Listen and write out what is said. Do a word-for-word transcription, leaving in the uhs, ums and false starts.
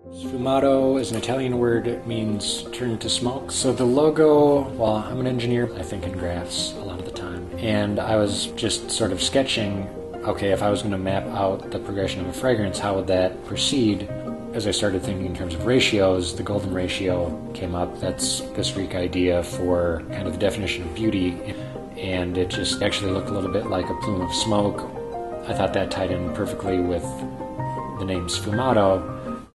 Sfumato is an Italian word. It means turn to smoke. So the logo, well, I'm an engineer. I think in graphs a lot of the time. And I was just sort of sketching, okay, if I was going to map out the progression of a fragrance, how would that proceed? As I started thinking in terms of ratios, the golden ratio came up. That's this Greek idea for kind of the definition of beauty. And it just actually looked a little bit like a plume of smoke. I thought that tied in perfectly with the name Sfumato.